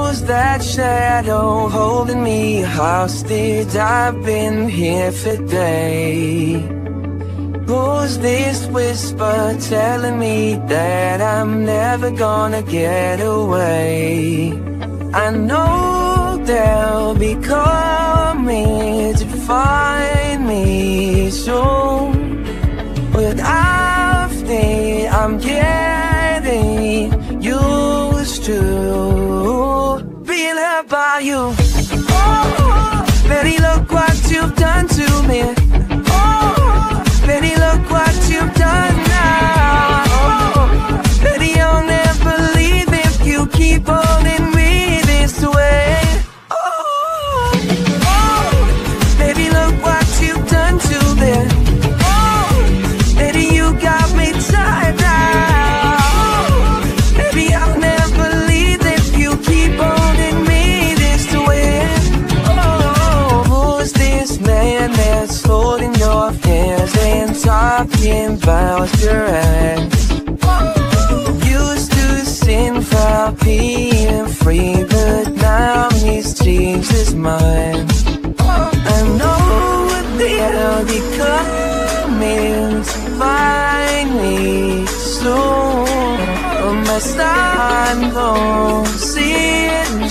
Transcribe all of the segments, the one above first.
Who's that shadow holding me hostage? I've been here for days. Who's this whisper telling me that I'm never gonna get away? I know they'll be coming to find me soon, but I think I'm getting used to being hurt by you. Oh, baby, look what you've done to me. Oh, baby, look what you've done now. Oh, baby, I'll never leave if you keep holding me this way. Oh, oh, baby, look what you've done to me. Oh, baby, you got me tied down. Oh, baby, I'll never leave if you keep holding me this way. Oh, who's this man that's holding your hands and talking about your ex? Used to sin for being free, but now he's changed his mind. I know they'll be coming to find me soon. My son gon' see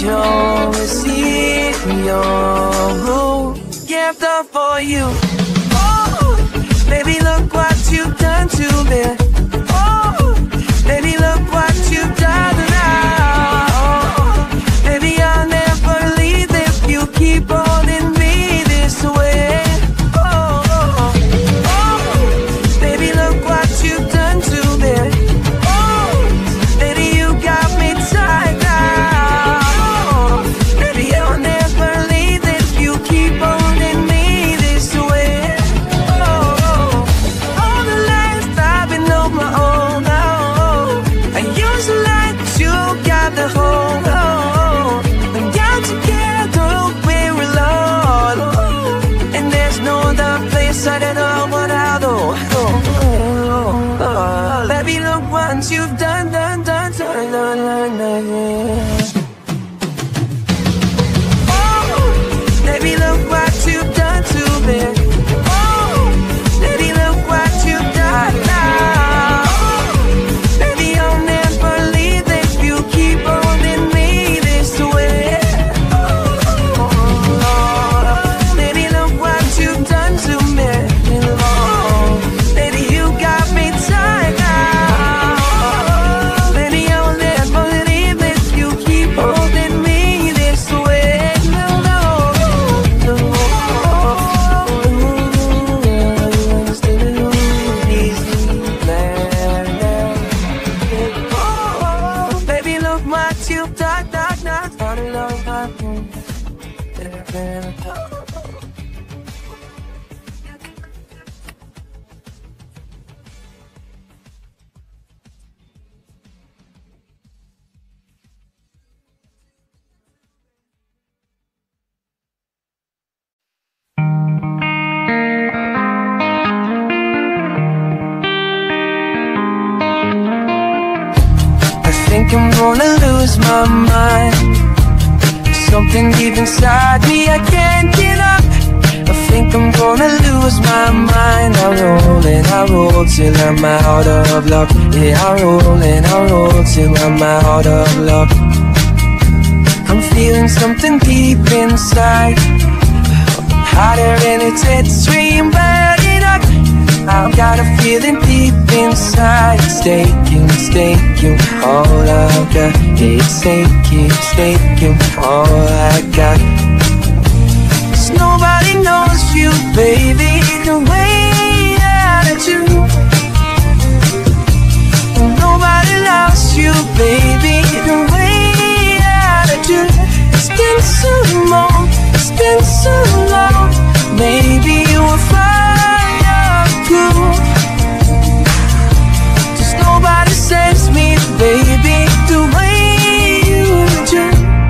your room. Gift up for you. Oh, baby, look what you've done to me. Oh, baby, look what you've done now. Oh, baby, I'll never leave if you keep holding me this way. Oh, oh, oh, baby, look what you've done to me. Oh, baby, you got me tied down. Oh, baby, I'll never leave if you keep holding me this way. Oh, all the life I've been on my own. Oh, I used to let you got the hold. Oh, and got together we're alone. Oh, and there's no other place I don't know what I'll do. Oh, baby, look what you've done. Oh, baby, look what you've done to me. Oh, baby, look what you've done now. Oh, baby, I'll never leave if you keep holding me this way. Oh, baby, look what you've done to me. Oh, baby, you got me tied down. Oh, baby, I'll never leave if you keep holding me this way. Oh, baby, look what you've done. I think I'm gonna lose my mind. Something deep inside me I can't get up. I think I'm gonna lose my mind. I roll till I'm out of luck. Yeah, I roll till I'm out of luck. I'm feeling something deep inside, hotter than a jet stream burning up. I've got a feeling deep inside, it's taking all I got. It's taking all I got. 'Cause nobody knows you, baby, the way that I do. And nobody loves you, baby, the way that I do. It's been so long, it's been so long. Maybe we'll find out too. Just nobody says me, baby, the way you do.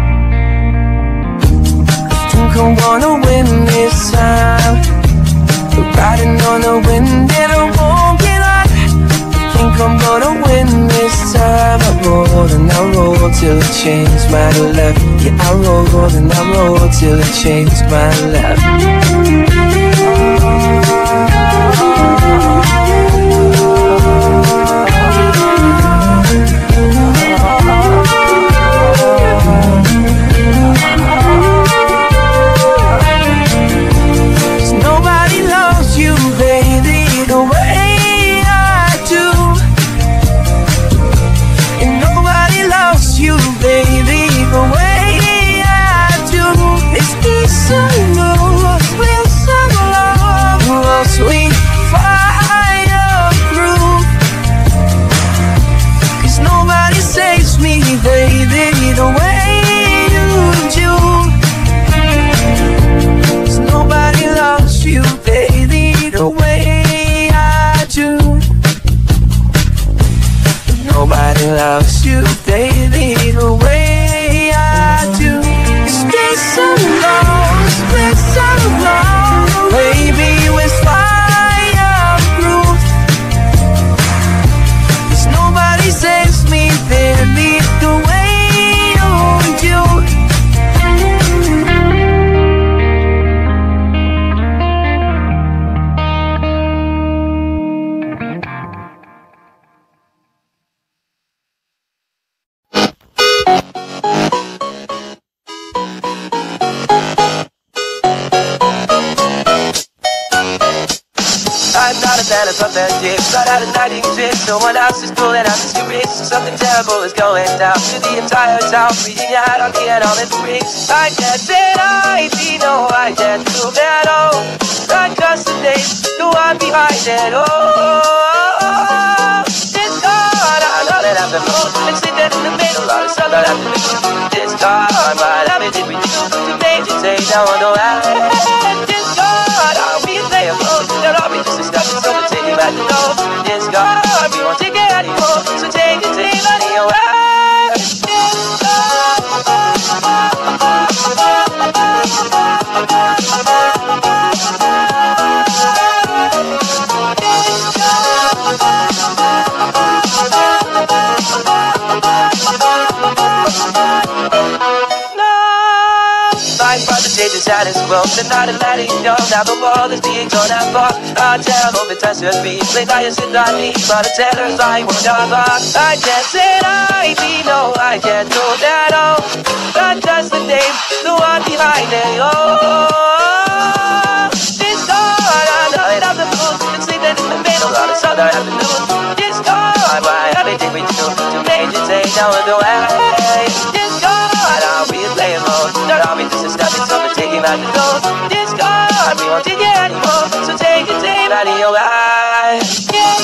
I think I wanna win this time. Riding on the wind and I won't get out. I think I'm gonna win this time. I roll roll till it changes my left. Yeah, I roll and I roll till it changes my left. Nobody loves you, baby, the way I do. It's been so long, it's been so long. Baby, with fireproof. 'Cause nobody saves me, baby, the way you do. I'm not a fan of perfect, but out of night exists. No one else is cool and I'm mysterious. Something terrible is going down to the entire town. Reading out on me and all its freaks. I can't say I be no, I can't do that. Oh, not just the days, the one behind it. Oh, this God, I know that I've been wrong. And sitting in the middle of the sun, that I've been wrong. This God, what happened did we do to make you say no, no, this God, are we a player? That are we just a step? So we'll take it back to know. This God, we won't take it anymore. So take it out of your eyes. This God. The saddest world, the night is letting go. Now the world is being torn apart. I tell over touch your feet, play by your sit on me, but the teller's I won't apart. I can't say I be no, I can't do that. Oh, not just the name, the one behind it. Oh, this God, I know it out the moon, and sleeping in the middle of the summer afternoon. This God, why everything we do to make you say no and the way. This God, are we playing mode? Not are we just a step? Take it back to those. This God, we won't take it anymore. So take it, take out of your eyes.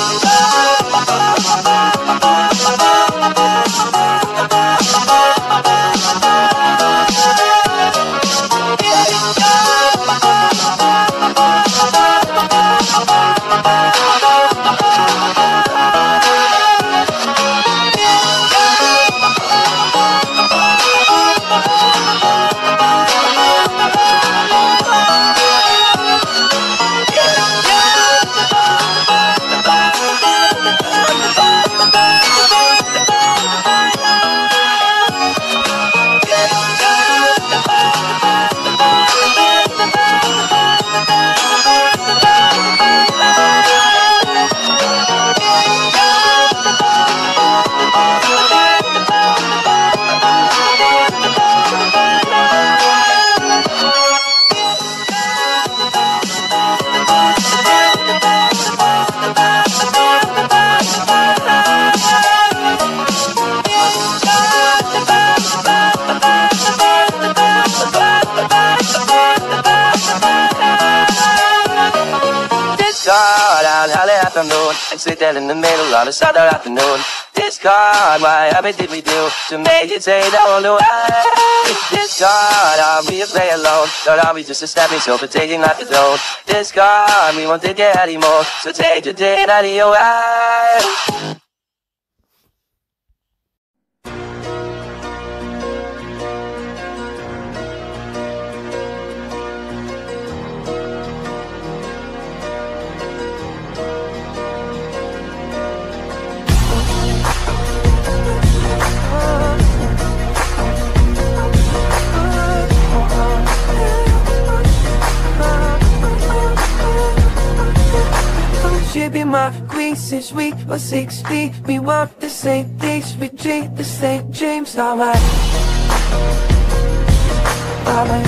And sit there in the middle of a Sunday afternoon. This God, why did we do to make it say that on the way? This God, are we a play alone? Or are we just a stepping stone for taking life to throne? This God, we won't take it anymore. So take the day out of your eyes. since we were 16. We want the same things, we dream the same dreams. Alright, alright.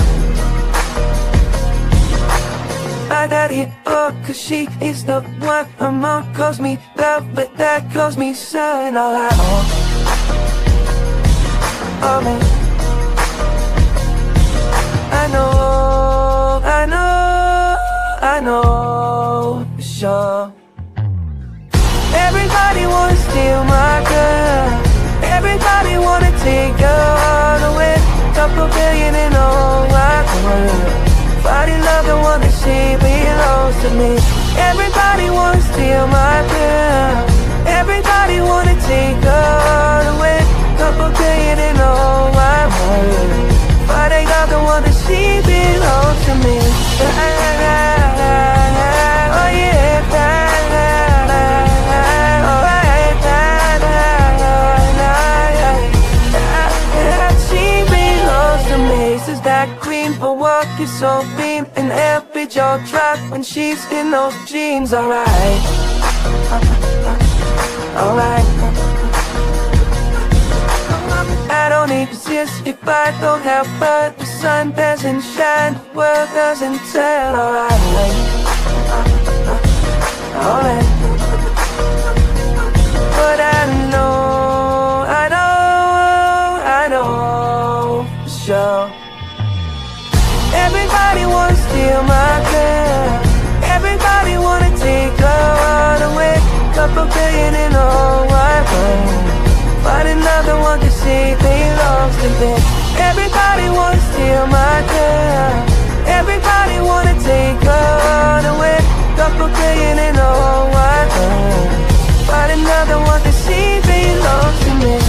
My daddy, oh, cause she is the one. Her mom calls me love, but dad calls me son. Alright, alright. I know, I know, I know for sure. Everybody wanna steal my girl. Everybody wanna take her all away. Couple billion in all my world. Fighting love, the one that she belongs to me. Everybody wanna steal my girl. Everybody wanna take her all away. Couple billion in all my world. Fighting love, the one that she belongs to me. Oh yeah. That queen for walk is so beam and every jaw drop when she's in those jeans. Alright, alright. I don't exist if I don't have her. The sun doesn't shine, the world doesn't tell. Alright, alright. But I know, I know, I know for sure. Everybody wanna steal my girl. Everybody wanna take her all away. Couple billion in all my world. Find another one to see belongs to me. Everybody wanna steal my girl. Everybody wanna take her all away. Couple billion in all my world. Find another one to see belongs to me.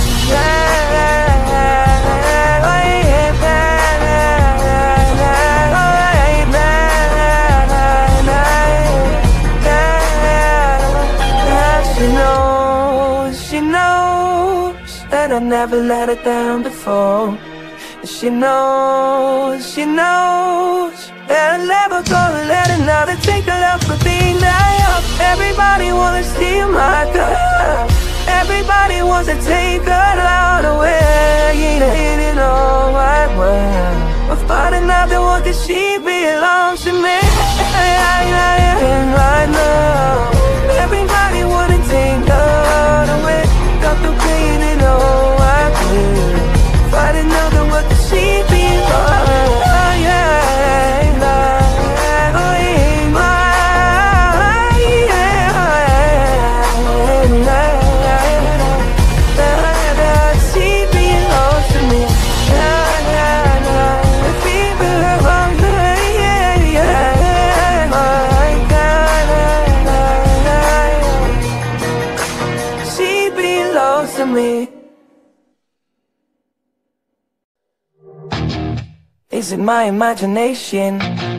I've never let her down before. She knows that I'm never gonna let another take her love for being that. Everybody wanna steal my girl. Everybody wants to take her out away. In all my world, I'll find another one 'cause she belongs to me. And I know everybody wanna take her away. Got the pain in all my world. Find another one 'cause she belongs. Is it my imagination?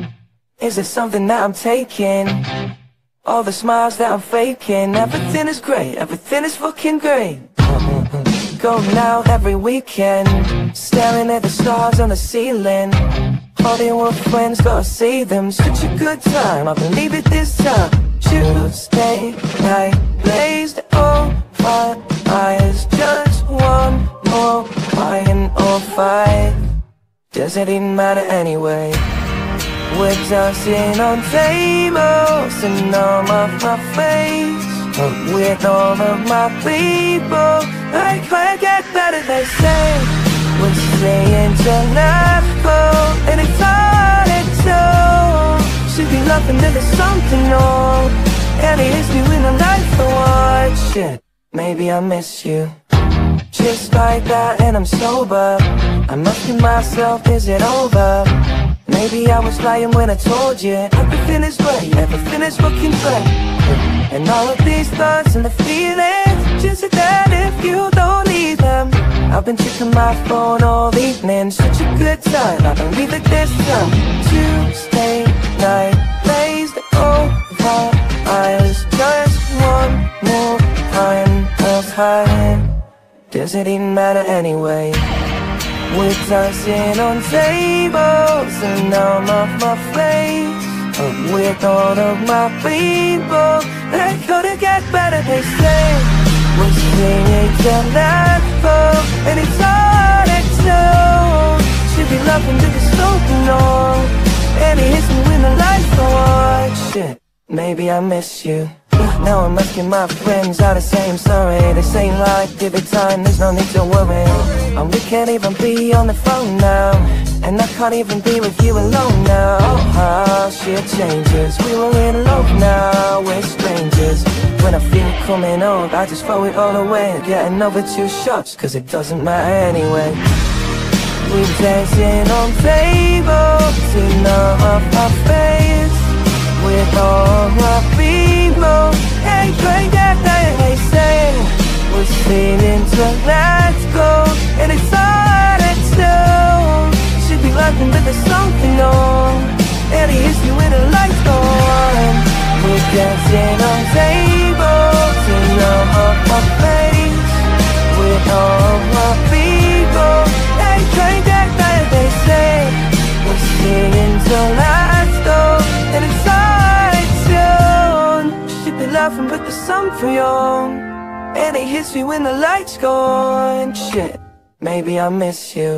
Is it something that I'm taking? All the smiles that I'm faking. Everything is great, everything is fucking great. Going out every weekend, staring at the stars on the ceiling. Holding with friends, gotta see them. Such a good time, I believe it this time. Tuesday night, blazed over eyes. Just one more pint or five. Does it even matter anyway? We're dancing on tables and all of my face. But with all of my people, I can't get better, they say. We're staying international, and it's all it's all. Should be laughing that there's something wrong, and it is new in a life for what? Shit, maybe I miss you. Just like that and I'm sober. I'm asking myself, is it over? Maybe I was lying when I told you everything is great, everything is looking great. And all of these thoughts and the feelings, just that if you don't need them. I've been checking my phone all evening, such a good time, I believe it this time. Tuesday night, blazed over eyes. Just one more time of time. Does it even matter anyway? We're dancing on tables and all of my face. with all of my people. They couldn't get better, they say. We're singing to that fall, and it's all it's known. Should be loving to the soaking on, and it hits me when the lights go on. Shit, maybe I miss you. Now I'm asking my friends how to say I'm sorry. They say like, give it time, there's no need to worry. And we can't even be on the phone now, and I can't even be with you alone now. Oh, how shit changes. We were in love, now we're strangers. When I feel coming on, I just throw it all away. Getting over 2 shots, cause it doesn't matter anyway. We're dancing on tables to numb off our face, with all our people. Hey, play that they say. We're singing to let's go, and it's all it's known. Should be laughing but there's something on, and it hits me when the lights go on. We're dancing on tables to numb off our face, with all our people. Hey, play that they say. We're singing to let's go, and it's all it's known. Should be laughing but there's something on, and it hits me when the lights go on. Shit, maybe I miss you.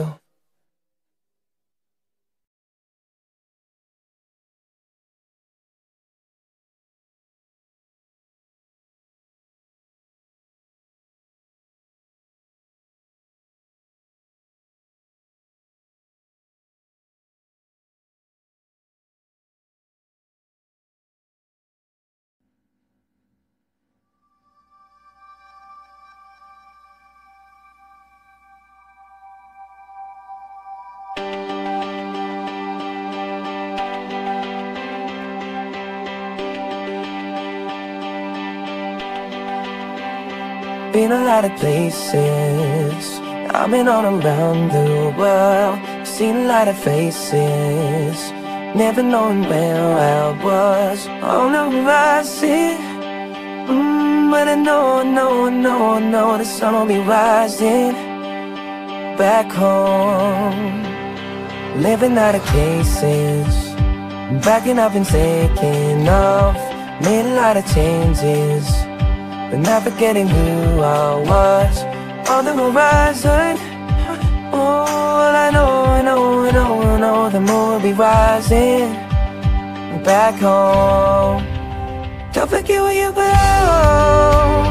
Been a lot of places, I've been all around the world, seen a lot of faces, never knowing where I was on the horizon. But I know the sun will be rising back home. Living out of cases, backing up and taking off, made a lot of changes, but not forgetting who I was on the horizon. All I know, the moon will be rising back home. Don't forget where you belong.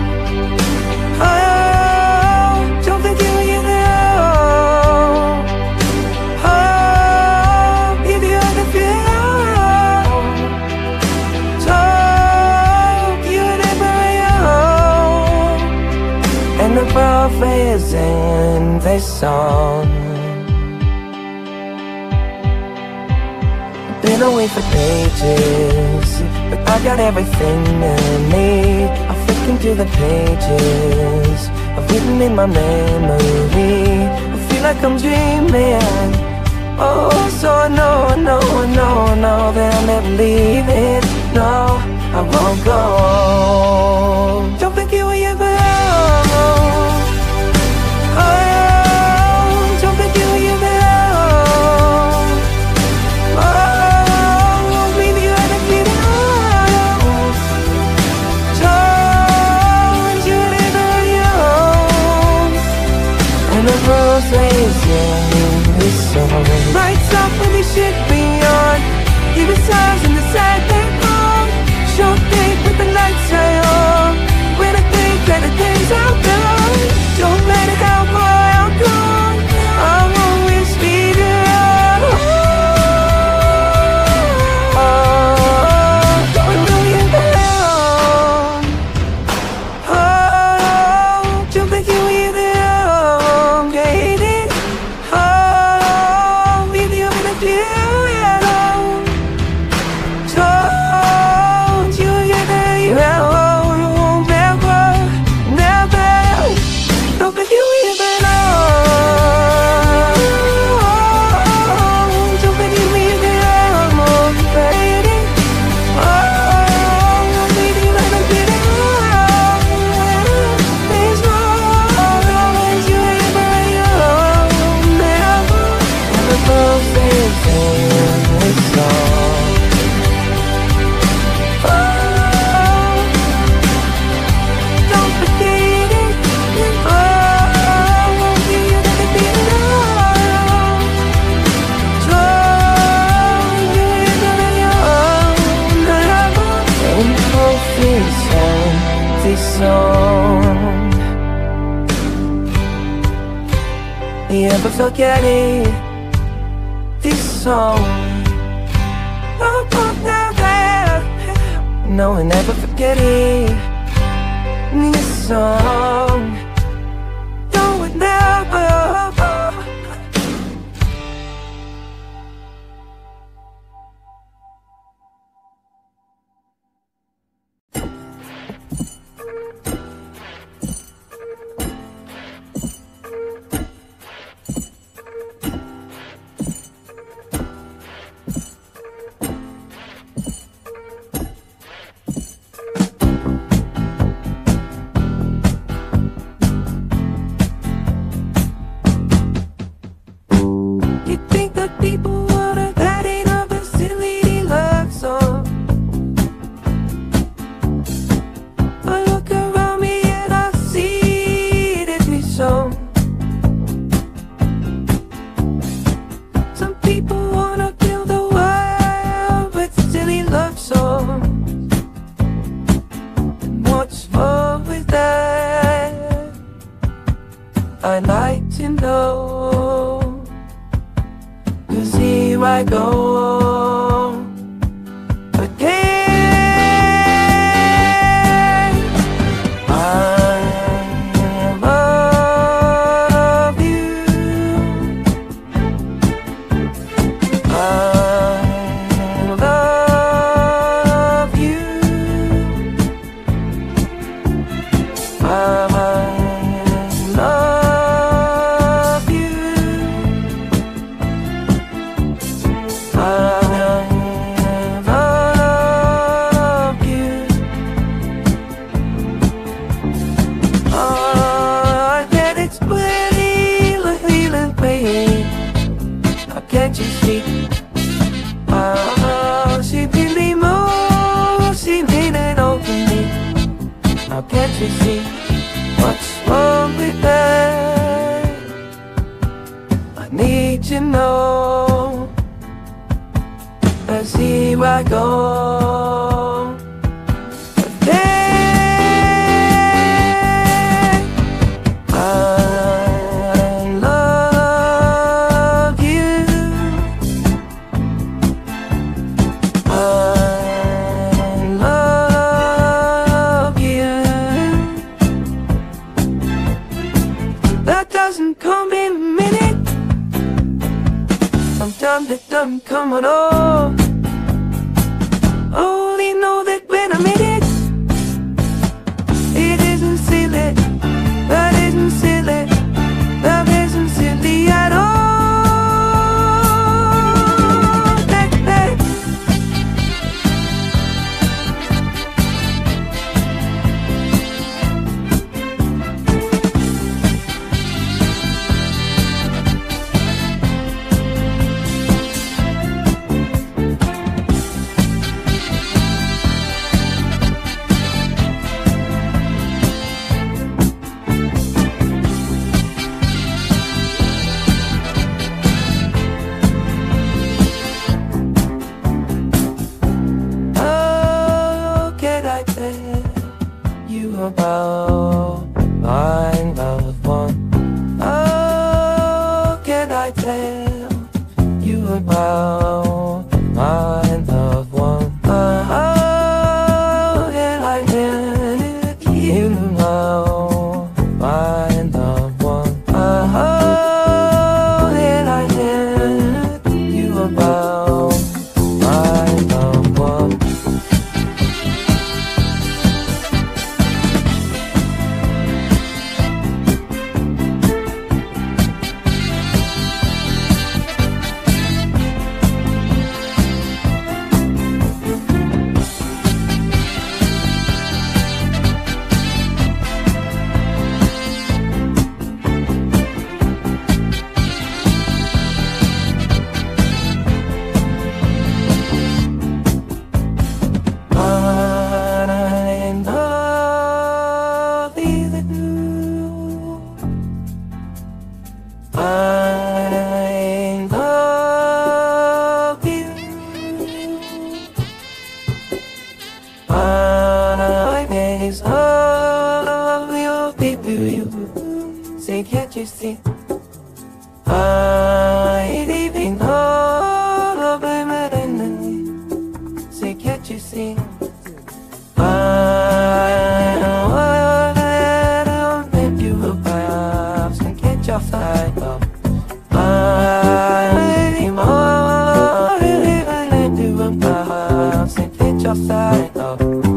Oh, don't forget where you belong. Oh, if you ever feel so you never alone. And the prophets in this song. Been away for pages, but I got everything I need. I'm flicking through the pages I've written in my memory. I feel like I'm dreaming. Oh, so I know that I'll never leave it. No, I won't go. Don't forget where you belong. Oh, don't forget where you belong. Oh, maybe you had a feeling. Told you never young. And the rose lays in this song. Lights up when they should be on. Even stars in the side they on. Short date with the lights high on. When I think that the days are gone, don't let it out, boy, I'm gone. I'll always be there. Oh, don't know you belong. Oh, don't think you either. Get it? Oh, with you in the field. Told you that you won't never Never forget it. This song, oh, no, I never forget it. This song, no, I never. People wanna that ain't a facility love song. I look around me and I see it every song. Some people wanna kill the world with silly love songs. And what's wrong with that? I'd like to know. 'Cause here I go again. I love you. I love you. I love you. Can't you see? Oh, she really moves, she made it over me. How can't you see what's wrong with that? I need to know. As here I go. Come in a minute. I'm done that doesn't come at all. Only know that when I'm in it, it isn't silly. That isn't silly. That isn't silly at all. About my loved one. Oh, can I tell you about my loved one? Oh, can I tell you about my loved one? Oh, can I tell you about my loved one? Say, can't you see I even know say can't you see I wanna make you a pass and get your side up I really let you a pass and get your side up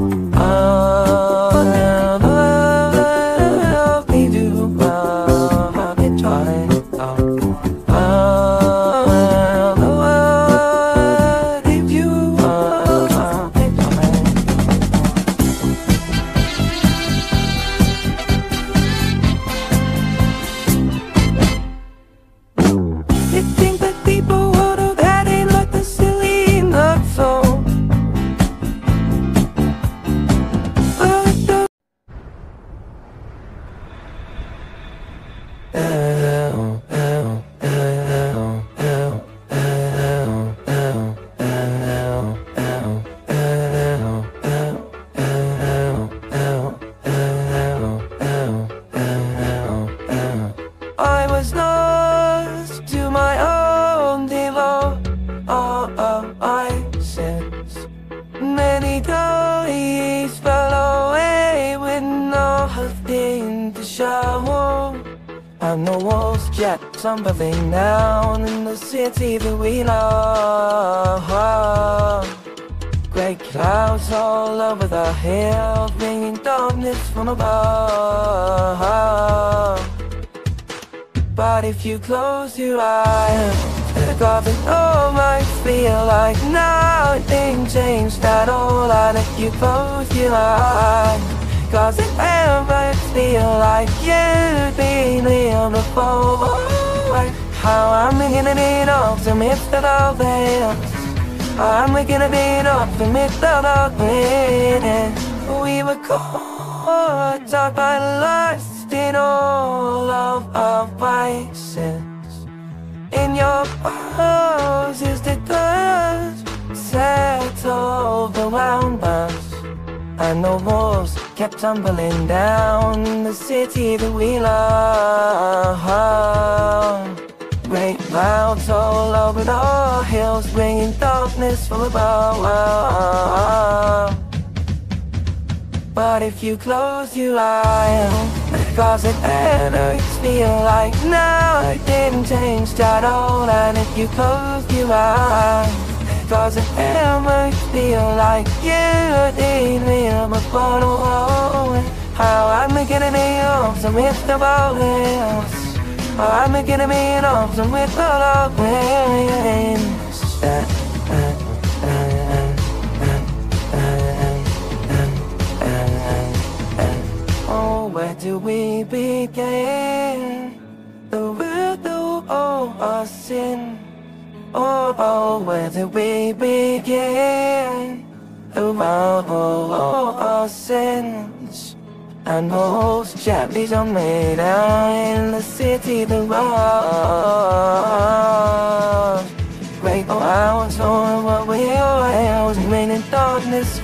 I was lost to my own devices. Many days fell away with nothing to show. And the walls just tumbling down in the city that we love. Great clouds all over the hills, bringing darkness from above. But if you close your eyes, God, it all might feel like nothing changed at all. And if you close your eyes, cause it might feel like you've been here before. How I'm beginning it up to midst of all this. I'm beginning it up to midst of all this. We were caught up by lust in all of our vices. In your poses the dust settled around us, and the walls kept tumbling down in the city that we love. Great clouds all over the hills, bringing darkness from above. But if you close your eyes, cause it makes feel like nothing changed at all. And if you close your eyes, cause it makes feel like you've been here before. How I'm beginning it to midst of all this. I'm beginning it up to midst of all this. Oh, where do we begin? The root of all our sin. Oh, where do we begin? The root of all our sins. And most chapters are made out in the city that was. Great clouds on what we are, raining darkness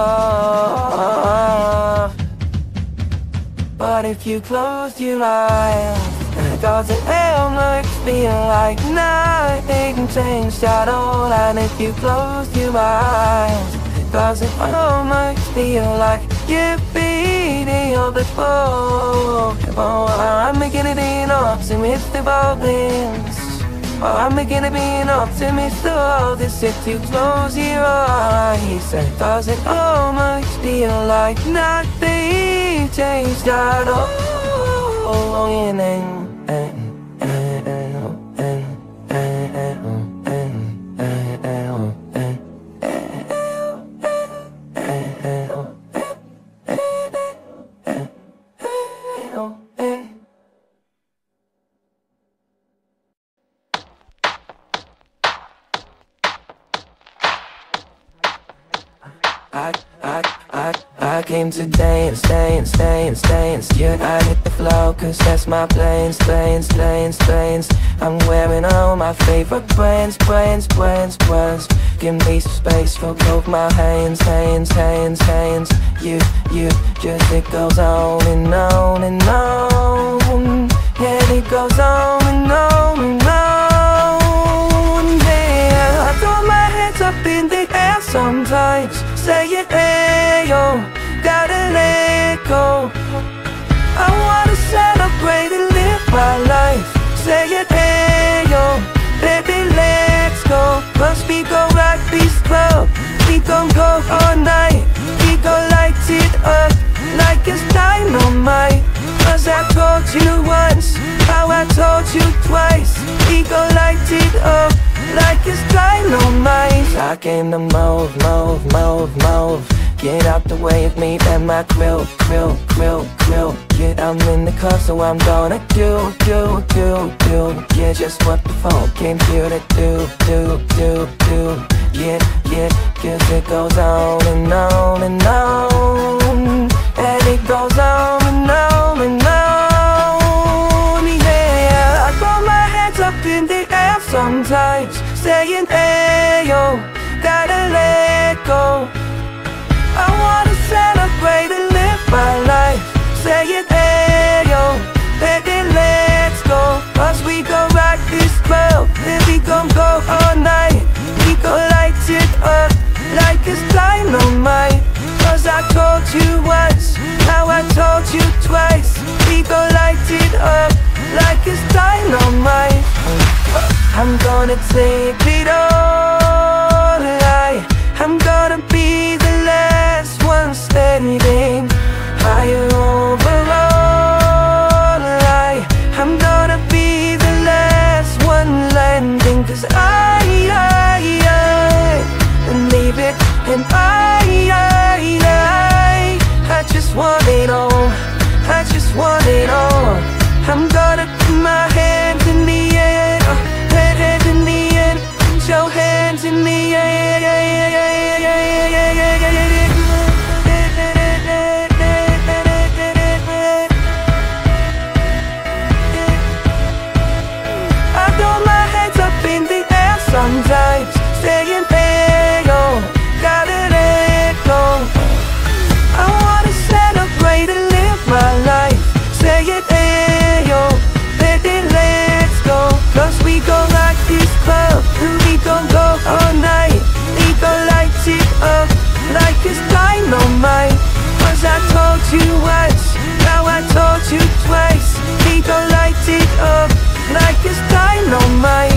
far. But if you close your eyes, does it ever feel like nothing changed at all? And if you close your eyes, does it almost feel like you've been here before? Oh, I'm beginning an optimist about this. Oh, I'm beginning to be an optimist about this. If you close your eyes, does it almost feel like nothing changed at all? I came to dance, yeah, I hit the flow, cause that's my planes. I'm wearing all my favorite brands. Give me some space for both my hands. You, just it goes on and on and on. Yeah, it goes on and on and on. gon' go all night. We gon' light it up like it's dynamite. Cause I told you once, how I told you twice. We gon' light it up like it's dynamite. I came to move, move, move, move. Get out the way of me and my grill. Yeah, I'm in the car, so I'm gonna do. Yeah, just what the phone came here to do. Yeah, cause it goes on and on and on. And it goes on and on and on. Yeah, I throw my hands up in the air sometimes, saying, hey yo, gotta let go. I wanna celebrate and live my life, saying, hey yo, baby, let's go. Cause we gon' rock this world, and we gon' go all night. We gon' light it up like it's dynamite. Cause I told you once, now I told you twice. We gon' light it up like it's dynamite. I'm gonna take it all, I'm gonna be the last one standing, higher overall. I'm gonna be the last one landing. Cause I believe it, and I just want it all, I just want it all. I'm gonna put my hands in the air, hands in the air, put your hands in the air. I throw my hands up in the air sometimes, saying, hey yo, gotta let go. I wanna celebrate and live my life, saying, hey yo, baby, let's go. Cause we gon' rock this club, and we gon' go all night. We gon' light it up like it's dynamite. Cause I told you once, now I told you twice. We gon' light it up like it's dynamite.